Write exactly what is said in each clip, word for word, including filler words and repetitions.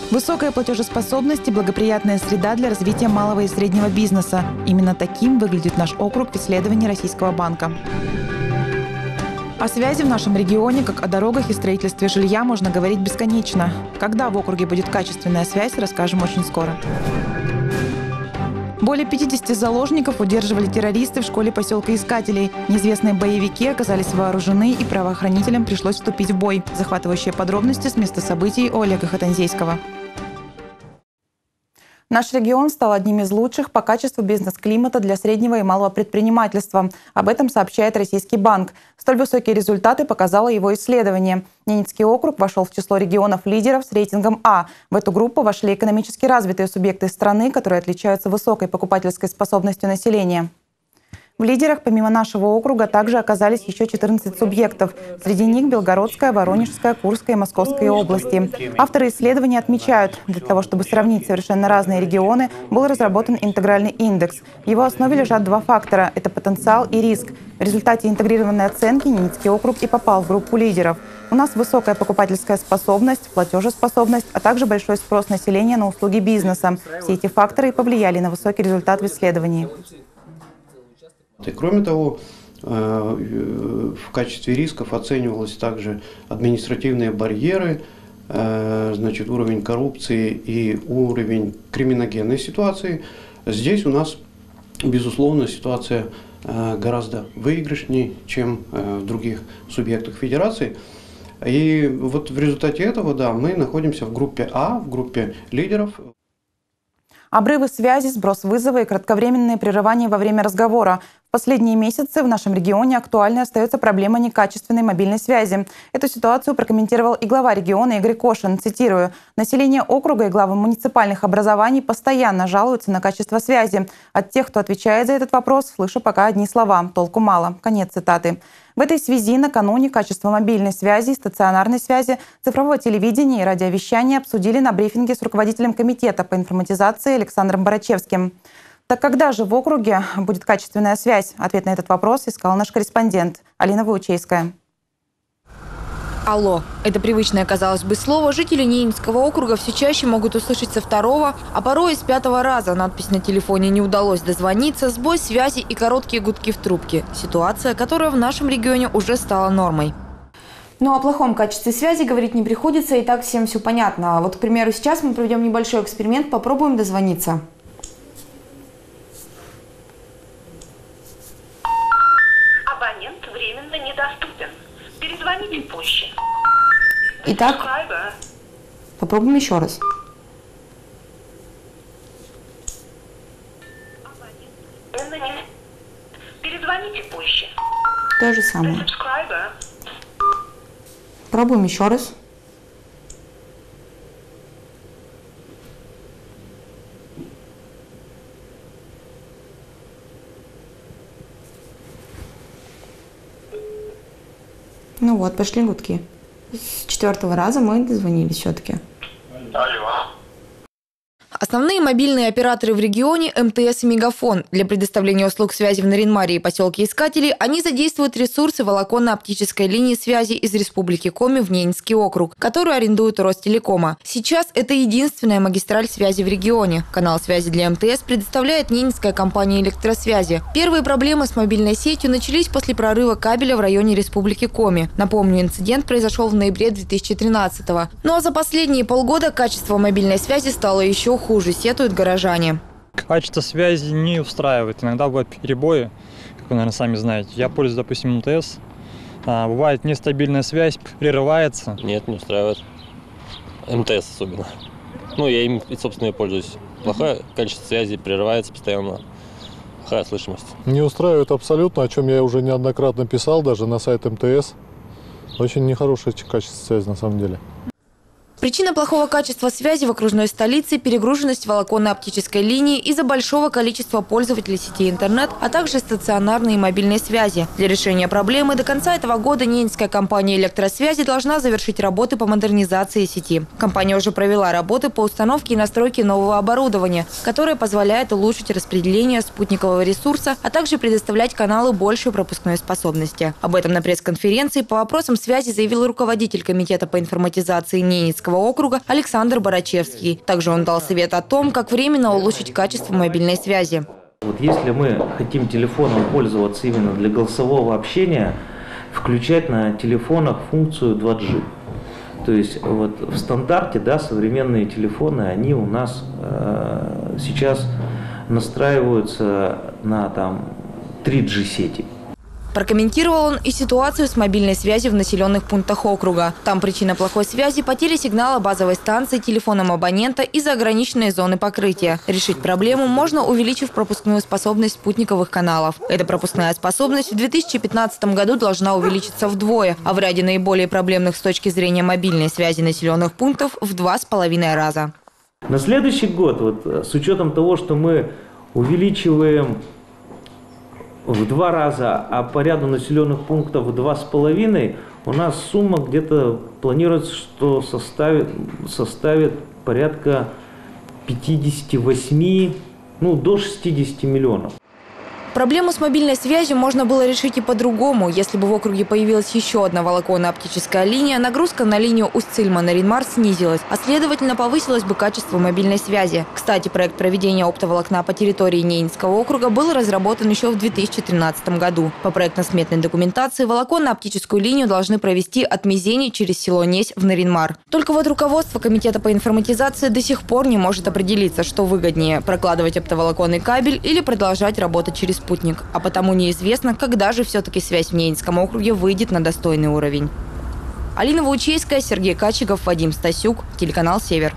Высокая платежеспособность и благоприятная среда для развития малого и среднего бизнеса. Именно таким выглядит наш округ в исследовании Российского банка. О связи в нашем регионе, как о дорогах и строительстве жилья, можно говорить бесконечно. Когда в округе будет качественная связь, расскажем очень скоро. Более пятидесяти заложников удерживали террористы в школе поселка Искателей. Неизвестные боевики оказались вооружены, и правоохранителям пришлось вступить в бой. Захватывающие подробности с места событий у Олега Хатанзейского. Наш регион стал одним из лучших по качеству бизнес-климата для среднего и малого предпринимательства. Об этом сообщает Российский банк. Столь высокие результаты показало его исследование. Ненецкий округ вошел в число регионов-лидеров с рейтингом А. В эту группу вошли экономически развитые субъекты страны, которые отличаются высокой покупательской способностью населения. В лидерах помимо нашего округа также оказались еще четырнадцать субъектов. Среди них Белгородская, Воронежская, Курская и Московская области. Авторы исследования отмечают, для того, чтобы сравнить совершенно разные регионы, был разработан интегральный индекс. В его основе лежат два фактора – это потенциал и риск. В результате интегрированной оценки Ненецкий округ и попал в группу лидеров. У нас высокая покупательская способность, платежеспособность, а также большой спрос населения на услуги бизнеса. Все эти факторы и повлияли на высокий результат в исследовании. И кроме того, в качестве рисков оценивалось также административные барьеры, значит, уровень коррупции и уровень криминогенной ситуации. Здесь у нас, безусловно, ситуация гораздо выигрышнее, чем в других субъектах федерации. И вот в результате этого, да, мы находимся в группе А, в группе лидеров. Обрывы связи, сброс вызова и кратковременные прерывания во время разговора. В последние месяцы в нашем регионе актуальной остается проблема некачественной мобильной связи. Эту ситуацию прокомментировал и глава региона Игорь Кошин. Цитирую: «Население округа и главы муниципальных образований постоянно жалуются на качество связи. От тех, кто отвечает за этот вопрос, слышу пока одни слова. Толку мало». Конец цитаты. В этой связи накануне качество мобильной связи, стационарной связи, цифрового телевидения и радиовещания обсудили на брифинге с руководителем комитета по информатизации Александром Барачевским. Так когда же в округе будет качественная связь? Ответ на этот вопрос искал наш корреспондент Алина Выучейская. Алло. Это привычное, казалось бы, слово жители Ненецкого округа все чаще могут услышать со второго, а порой и с пятого раза. Надпись на телефоне «Не удалось дозвониться», сбой связи и короткие гудки в трубке. Ситуация, которая в нашем регионе уже стала нормой. Ну, о плохом качестве связи говорить не приходится, и так всем все понятно. Вот, к примеру, сейчас мы проведем небольшой эксперимент, попробуем дозвониться. Абонент временно недоступен. Перезвоните позже. Итак, попробуем еще раз. Перезвоните позже. То же самое. Пробуем еще раз. Ну вот, пошли гудки. С четвертого раза мы дозвонились все-таки. Алло. Основные мобильные операторы в регионе – эм тэ эс и Мегафон. Для предоставления услуг связи в Наринмаре и поселке Искателей они задействуют ресурсы волоконно-оптической линии связи из Республики Коми в Ненецкий округ, которую арендует Ростелекома. Сейчас это единственная магистраль связи в регионе. Канал связи для эм тэ эс предоставляет ненецкая компания электросвязи. Первые проблемы с мобильной сетью начались после прорыва кабеля в районе Республики Коми. Напомню, инцидент произошел в ноябре две тысячи тринадцатого. Ну а за последние полгода качество мобильной связи стало еще хуже. Хуже, сетуют горожане. Качество связи не устраивает. Иногда бывают перебои, как вы, наверное, сами знаете. Я пользуюсь, допустим, эм тэ эс. А, бывает нестабильная связь, прерывается. Нет, не устраивает. эм тэ эс особенно. Ну, я им, собственно, и пользуюсь. Плохое качество связи, прерывается постоянно. Плохая слышимость. Не устраивает абсолютно, о чем я уже неоднократно писал, даже на сайт эм тэ эс. Очень нехорошее качество связи на самом деле. Причина плохого качества связи в окружной столице – перегруженность волоконно-оптической линии из-за большого количества пользователей сети интернет, а также стационарной и мобильной связи. Для решения проблемы до конца этого года ненецкая компания электросвязи должна завершить работы по модернизации сети. Компания уже провела работы по установке и настройке нового оборудования, которое позволяет улучшить распределение спутникового ресурса, а также предоставлять каналы большей пропускной способности. Об этом на пресс-конференции по вопросам связи заявил руководитель комитета по информатизации Ненецкого Ненецкого округа Александр Барачевский. Также он дал совет о том, как временно улучшить качество мобильной связи. Вот если мы хотим телефоном пользоваться именно для голосового общения, включать на телефонах функцию два джи. То есть вот в стандарте, да, современные телефоны, они у нас э, сейчас настраиваются на там три джи сети. Прокомментировал он и ситуацию с мобильной связью в населенных пунктах округа. Там причина плохой связи – потеря сигнала базовой станции телефоном абонента из-за ограниченной зоны покрытия. Решить проблему можно, увеличив пропускную способность спутниковых каналов. Эта пропускная способность в две тысячи пятнадцатом году должна увеличиться вдвое, а в ряде наиболее проблемных с точки зрения мобильной связи населенных пунктов в два с половиной раза. На следующий год, вот, с учетом того, что мы увеличиваем в два раза, а по ряду населенных пунктов в два с половиной, у нас сумма где-то планируется, что составит, составит порядка пятидесяти восьми, ну, до шестидесяти миллионов. Проблему с мобильной связью можно было решить и по-другому. Если бы в округе появилась еще одна волоконно-оптическая линия, нагрузка на линию Усть-Цильма-Наринмар снизилась, а следовательно повысилось бы качество мобильной связи. Кстати, проект проведения оптоволокна по территории Ненецкого округа был разработан еще в две тысячи тринадцатом году. По проектно-сметной документации волоконно-оптическую линию должны провести от Мизени через село Несь в Наринмар. Только вот руководство Комитета по информатизации до сих пор не может определиться, что выгоднее – прокладывать оптоволоконный кабель или продолжать работать через спутник. А потому неизвестно, когда же все-таки связь в Ненецком округе выйдет на достойный уровень. Алина Ваучейская, Сергей Качиков, Вадим Стасюк, телеканал «Север».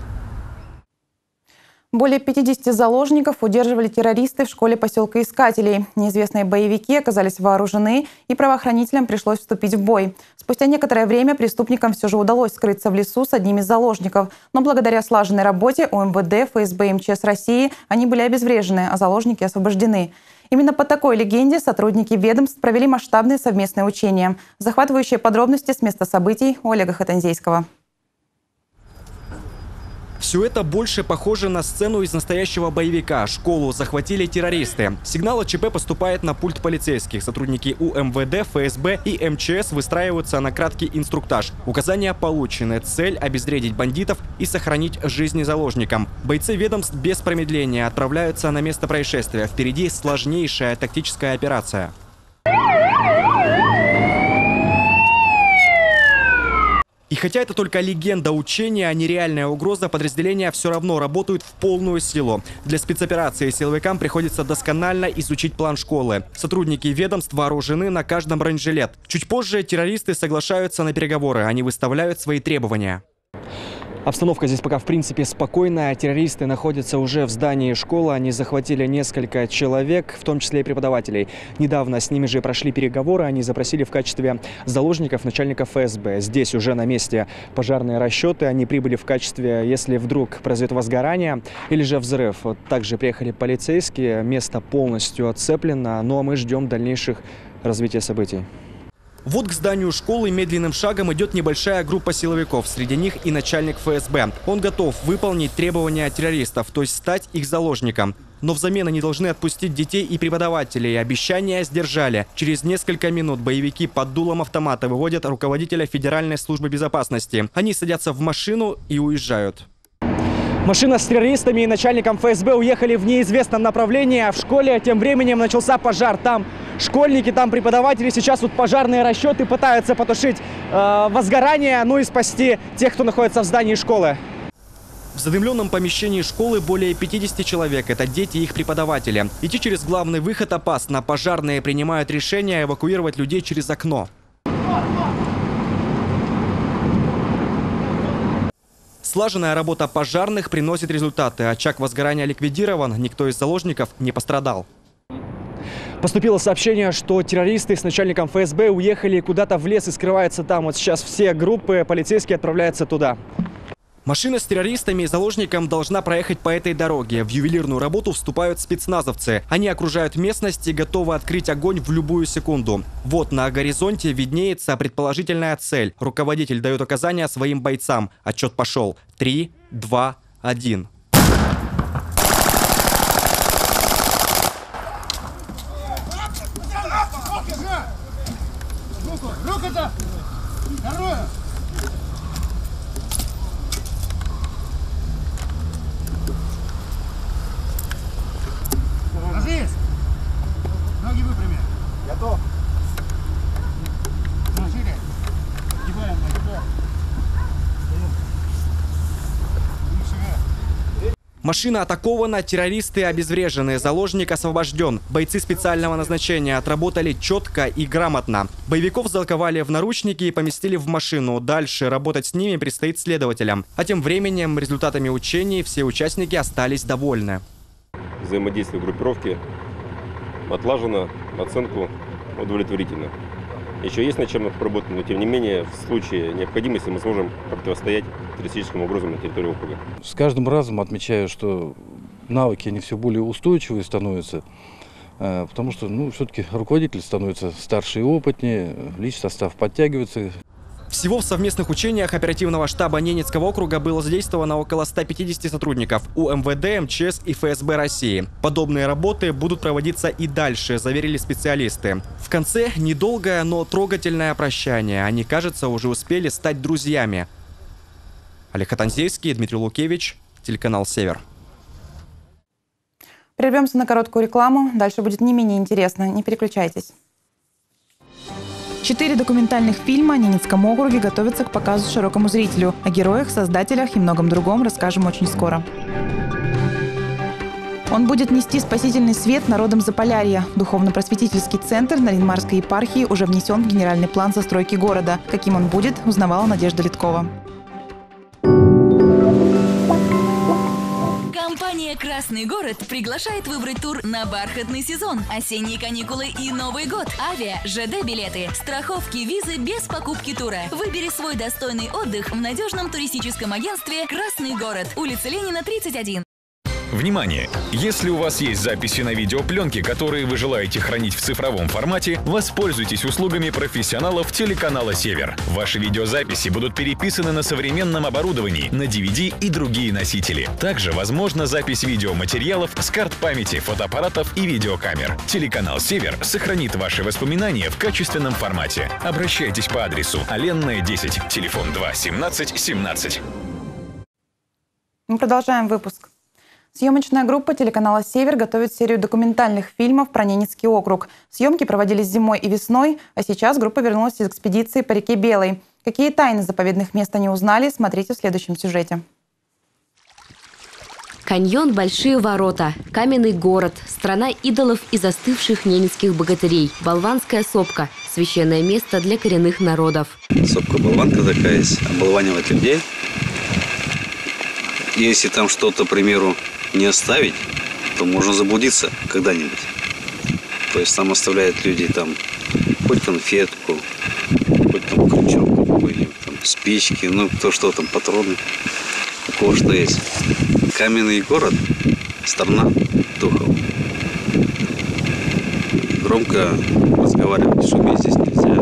Более пятидесяти заложников удерживали террористы в школе поселка Искателей. Неизвестные боевики оказались вооружены, и правоохранителям пришлось вступить в бой. Спустя некоторое время преступникам все же удалось скрыться в лесу с одним из заложников. Но благодаря слаженной работе у эм вэ дэ, эф эс бэ и эм че эс России они были обезврежены, а заложники освобождены. Именно по такой легенде сотрудники ведомств провели масштабные совместные учения. Захватывающие подробности с места событий у Олега Хатанзейского. Все это больше похоже на сцену из настоящего боевика. Школу захватили террористы. Сигнал о ЧП поступает на пульт полицейских. Сотрудники у эм вэ дэ, эф эс бэ и эм че эс выстраиваются на краткий инструктаж. Указания получены. Цель – обезвредить бандитов и сохранить жизни заложникам. Бойцы ведомств без промедления отправляются на место происшествия. Впереди сложнейшая тактическая операция. И хотя это только легенда учения, а не реальная угроза, подразделения все равно работают в полную силу. Для спецоперации силовикам приходится досконально изучить план школы. Сотрудники ведомств вооружены на каждом бронежилет. Чуть позже террористы соглашаются на переговоры. Они выставляют свои требования. Обстановка здесь пока в принципе спокойная. Террористы находятся уже в здании школы. Они захватили несколько человек, в том числе и преподавателей. Недавно с ними же прошли переговоры. Они запросили в качестве заложников начальника эф эс бэ. Здесь уже на месте пожарные расчеты. Они прибыли в качестве, если вдруг произойдет возгорание или же взрыв. Вот также приехали полицейские. Место полностью оцеплено. Ну а мы ждем дальнейших развития событий. Вот к зданию школы медленным шагом идет небольшая группа силовиков. Среди них и начальник эф эс бэ. Он готов выполнить требования террористов, то есть стать их заложником. Но взамен они должны отпустить детей и преподавателей. Обещания сдержали. Через несколько минут боевики под дулом автомата выводят руководителя Федеральной службы безопасности. Они садятся в машину и уезжают. Машина с террористами и начальником эф эс бэ уехали в неизвестном направлении, а в школе тем временем начался пожар. Там школьники, там преподаватели. Сейчас вот пожарные расчеты пытаются потушить э, возгорание, ну и спасти тех, кто находится в здании школы. В задымленном помещении школы более пятидесяти человек. Это дети и их преподаватели. Идти через главный выход опасно. Пожарные принимают решение эвакуировать людей через окно. Слаженная работа пожарных приносит результаты. Очаг возгорания ликвидирован, никто из заложников не пострадал. Поступило сообщение, что террористы с начальником эф эс бэ уехали куда-то в лес и скрываются там. Вот сейчас все группы полицейские отправляются туда. Машина с террористами и заложником должна проехать по этой дороге. В ювелирную работу вступают спецназовцы. Они окружают местность и готовы открыть огонь в любую секунду. Вот на горизонте виднеется предположительная цель. Руководитель дает указания своим бойцам. Отчет пошел. Три, два, один. Машина атакована, террористы обезврежены, заложник освобожден. Бойцы специального назначения отработали четко и грамотно. Боевиков заковали в наручники и поместили в машину. Дальше работать с ними предстоит следователям. А тем временем результатами учений все участники остались довольны. Взаимодействие группировки отлажено, оценку удовлетворительно. Еще есть над чем поработать, но тем не менее в случае необходимости мы сможем противостоять террористическим угрозам на территории округа. С каждым разом отмечаю, что навыки они все более устойчивые становятся, потому что ну, все-таки руководитель становится старше и опытнее, личный состав подтягивается. Всего в совместных учениях оперативного штаба Ненецкого округа было задействовано около ста пятидесяти сотрудников у эм вэ дэ, эм че эс и эф эс бэ России. Подобные работы будут проводиться и дальше, заверили специалисты. В конце недолгое, но трогательное прощание. Они, кажется, уже успели стать друзьями. Олег Хатанзейский, Дмитрий Лукевич, телеканал «Север». Прервемся на короткую рекламу. Дальше будет не менее интересно. Не переключайтесь. Четыре документальных фильма о Ненецком округе готовятся к показу широкому зрителю. О героях, создателях и многом другом расскажем очень скоро. Он будет нести спасительный свет народам Заполярья. Духовно-просветительский центр Нарьян-Марской епархии уже внесен в генеральный план застройки города. Каким он будет, узнавала Надежда Литкова. Компания «Красный город» приглашает выбрать тур на бархатный сезон, осенние каникулы и Новый год. Авиа, жэ дэ-билеты, страховки, визы без покупки тура. Выбери свой достойный отдых в надежном туристическом агентстве «Красный город». Улица Ленина, тридцать один. Внимание! Если у вас есть записи на видеопленке, которые вы желаете хранить в цифровом формате, воспользуйтесь услугами профессионалов телеканала «Север». Ваши видеозаписи будут переписаны на современном оборудовании, на ди ви ди и другие носители. Также возможна запись видеоматериалов с карт памяти, фотоаппаратов и видеокамер. Телеканал «Север» сохранит ваши воспоминания в качественном формате. Обращайтесь по адресу Оленная, десять, телефон два семнадцать семнадцать. Мы продолжаем выпуск. Съемочная группа телеканала «Север» готовит серию документальных фильмов про Ненецкий округ. Съемки проводились зимой и весной, а сейчас группа вернулась из экспедиции по реке Белой. Какие тайны заповедных мест они узнали, смотрите в следующем сюжете. Каньон «Большие ворота», каменный город, страна идолов и застывших ненецких богатырей, Болванская сопка – священное место для коренных народов. Сопка-болванка такая есть, оболванивает людей. Если там что-то, к примеру, не оставить, то можно заблудиться когда-нибудь. То есть там оставляют люди там хоть конфетку, хоть там крючок какой-нибудь, там спички, ну кто что там, патроны, у кого что есть. Каменный город, страна духов. Громко разговаривать, шуметь здесь нельзя.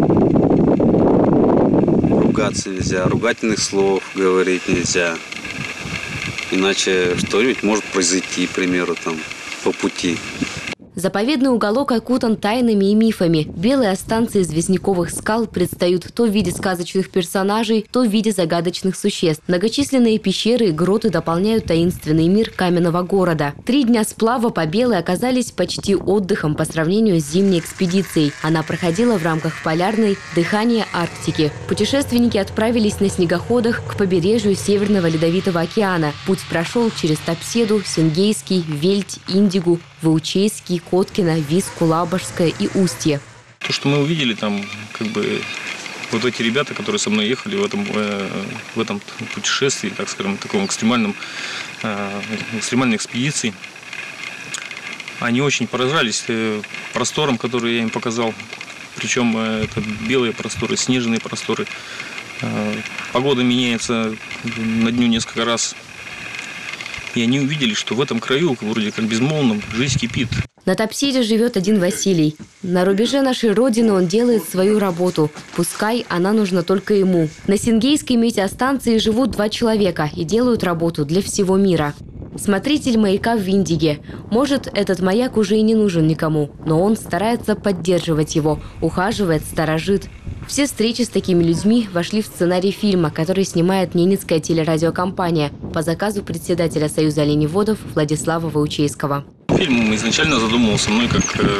Ругаться нельзя, ругательных слов говорить нельзя. Иначе что-нибудь может произойти, к примеру, там, по пути. Заповедный уголок окутан тайнами и мифами. Белые останцы известняковых скал предстают то в виде сказочных персонажей, то в виде загадочных существ. Многочисленные пещеры и гроты дополняют таинственный мир каменного города. Три дня сплава по Белой оказались почти отдыхом по сравнению с зимней экспедицией. Она проходила в рамках полярной «Дыхание Арктики». Путешественники отправились на снегоходах к побережью Северного Ледовитого океана. Путь прошел через Топседу, Сенгейский, Вельть, Индигу, Ваучейский, Коткино, Виску, Лабожское и Устье. То, что мы увидели там, как бы, вот эти ребята, которые со мной ехали в этом, э, в этом путешествии, так скажем, таком экстремальном, э, экстремальной экспедиции, они очень поражались э, просторам, которые я им показал. Причем э, это белые просторы, снежные просторы. Э, погода меняется на дню несколько раз. И они увидели, что в этом краю, вроде как безмолвном, жизнь кипит. На Топседе живет один Василий. На рубеже нашей Родины он делает свою работу. Пускай она нужна только ему. На Сенгейской метеостанции живут два человека и делают работу для всего мира. Смотритель маяка в Виндиге. Может, этот маяк уже и не нужен никому, но он старается поддерживать его, ухаживает, сторожит. Все встречи с такими людьми вошли в сценарий фильма, который снимает Ненецкая телерадиокомпания по заказу председателя Союза оленеводов Владислава Ваучейского. Фильм изначально задумывался мной как э,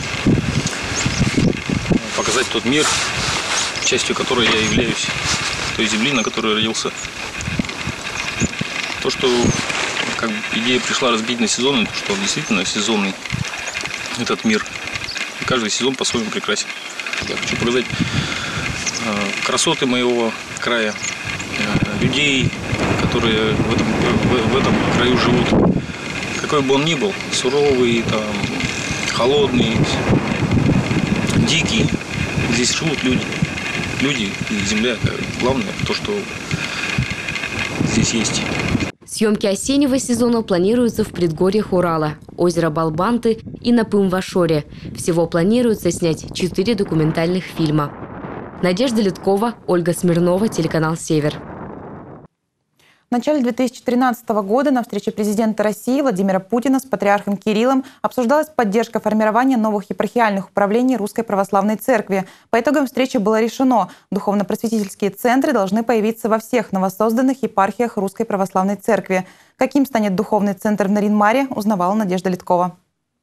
показать тот мир, частью которого я являюсь, той земли, на которой родился. То, что как бы идея пришла разбить на сезоны, что он действительно сезонный этот мир. И каждый сезон по-своему прекрасен. Я хочу показать э, красоты моего края, э, людей, которые в этом, в, в этом краю живут. Какой бы он ни был, суровый, там, холодный, дикий, здесь живут люди. Люди и земля – это главное, то, что здесь есть. Съемки осеннего сезона планируются в предгорьях Урала, озеро Балбанты и на Пымвашоре. Всего планируется снять четыре документальных фильма. Надежда Литкова, Ольга Смирнова, телеканал «Север». В начале две тысячи тринадцатого года на встрече президента России Владимира Путина с патриархом Кириллом обсуждалась поддержка формирования новых епархиальных управлений Русской Православной Церкви. По итогам встречи было решено, духовно-просветительские центры должны появиться во всех новосозданных епархиях Русской Православной Церкви. Каким станет духовный центр в Нарьян-Маре, узнавала Надежда Литкова.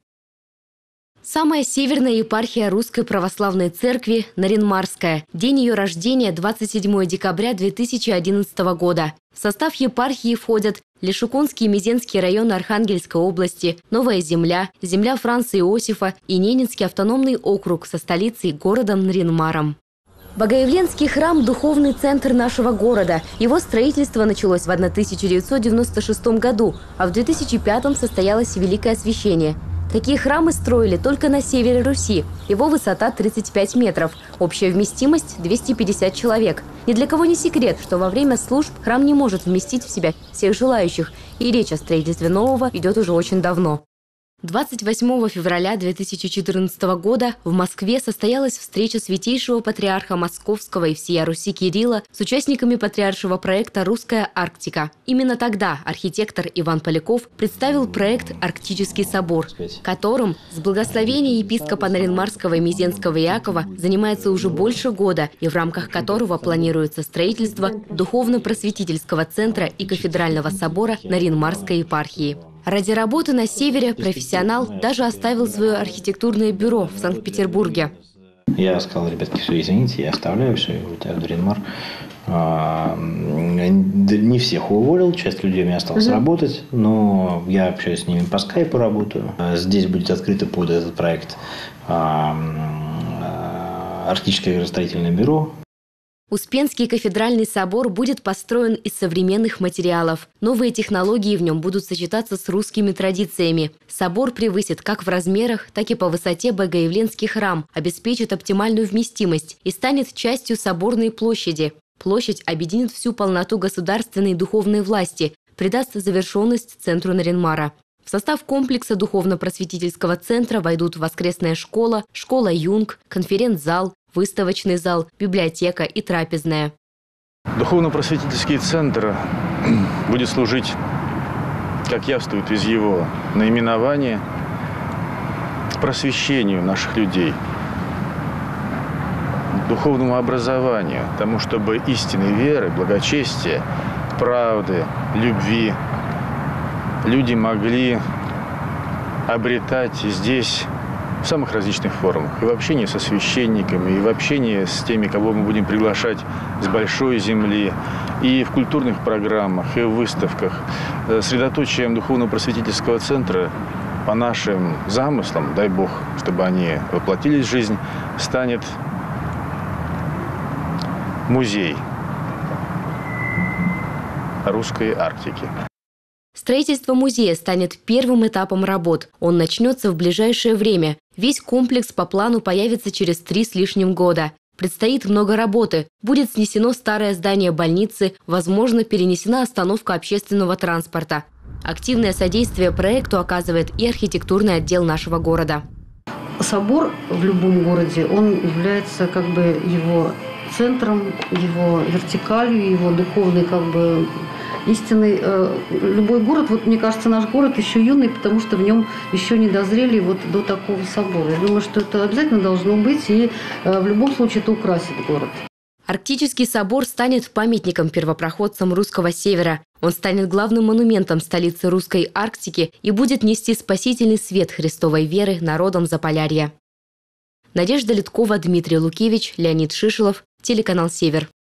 Самая северная епархия Русской Православной Церкви – Нарьян-Марская. День ее рождения – двадцать седьмого декабря две тысячи одиннадцатого года. В состав епархии входят Лешуконский и Мезенский районы Архангельской области, Новая Земля, земля Франца Иосифа и Ненецкий автономный округ со столицей городом Нарьян-Маром. Богоявленский храм – духовный центр нашего города. Его строительство началось в тысяча девятьсот девяносто шестом году, а в две тысячи пятом состоялось Великое Освящение. Такие храмы строили только на севере Руси. Его высота тридцать пять метров, общая вместимость двести пятьдесят человек. Ни для кого не секрет, что во время служб храм не может вместить в себя всех желающих, и речь о строительстве нового идет уже очень давно. двадцать восьмого февраля две тысячи четырнадцатого года в Москве состоялась встреча святейшего патриарха Московского и всея Руси Кирилла с участниками патриаршего проекта «Русская Арктика». Именно тогда архитектор Иван Поляков представил проект «Арктический собор», которым с благословения епископа Нарьян-Марского и Мезенского Иакова занимается уже больше года и в рамках которого планируется строительство духовно-просветительского центра и кафедрального собора Нарьян-Марской епархии. Ради работы на севере профессионал даже оставил свое архитектурное бюро в Санкт-Петербурге. Я сказал: ребятки, все, извините, я оставляю все, улетаю в Нарьян-Мар. Не всех уволил, часть людей у меня осталось угу. работать, но я общаюсь с ними по скайпу, работаю. Здесь будет открыто под этот проект Арктическое градостроительное бюро. Успенский кафедральный собор будет построен из современных материалов. Новые технологии в нем будут сочетаться с русскими традициями. Собор превысит как в размерах, так и по высоте Богоявленский храм, обеспечит оптимальную вместимость и станет частью соборной площади. Площадь объединит всю полноту государственной и духовной власти, придаст завершенность центру Нарьян-Мара. В состав комплекса духовно-просветительского центра войдут воскресная школа, школа Юнг, конференц-зал, выставочный зал, библиотека и трапезная. Духовно-просветительский центр будет служить, как явствует из его наименования, просвещению наших людей, духовному образованию, тому, чтобы истинной веры, благочестия, правды, любви люди могли обретать здесь в самых различных формах. И в общении со священниками, и в общении с теми, кого мы будем приглашать с большой земли, и в культурных программах, и в выставках. Средоточием духовно-просветительского центра, по нашим замыслам, дай Бог, чтобы они воплотились в жизнь, станет музей русской Арктики. Строительство музея станет первым этапом работ. Он начнется в ближайшее время. Весь комплекс по плану появится через три с лишним года. Предстоит много работы. Будет снесено старое здание больницы, возможно, перенесена остановка общественного транспорта. Активное содействие проекту оказывает и архитектурный отдел нашего города. Собор в любом городе, он является как бы его центром, его вертикалью, его духовной как бы истинный. Любой город, вот мне кажется, наш город еще юный, потому что в нем еще не дозрели вот до такого собора. Я думаю, что это обязательно должно быть, и в любом случае это украсит город. Арктический собор станет памятником первопроходцам русского севера. Он станет главным монументом столицы русской Арктики и будет нести спасительный свет христовой веры народам Заполярья. Надежда Литкова, Дмитрий Лукевич, Леонид Шишелов, телеканал «Север».